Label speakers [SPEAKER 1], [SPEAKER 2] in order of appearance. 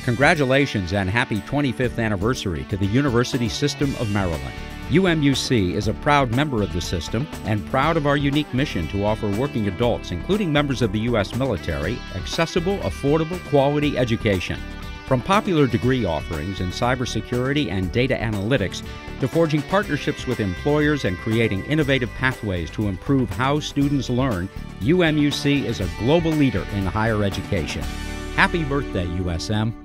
[SPEAKER 1] Congratulations and happy 25th anniversary to the University System of Maryland. UMUC is a proud member of the system and proud of our unique mission to offer working adults, including members of the U.S. military, accessible, affordable, quality education. From popular degree offerings in cybersecurity and data analytics to forging partnerships with employers and creating innovative pathways to improve how students learn, UMUC is a global leader in higher education. Happy birthday, USM.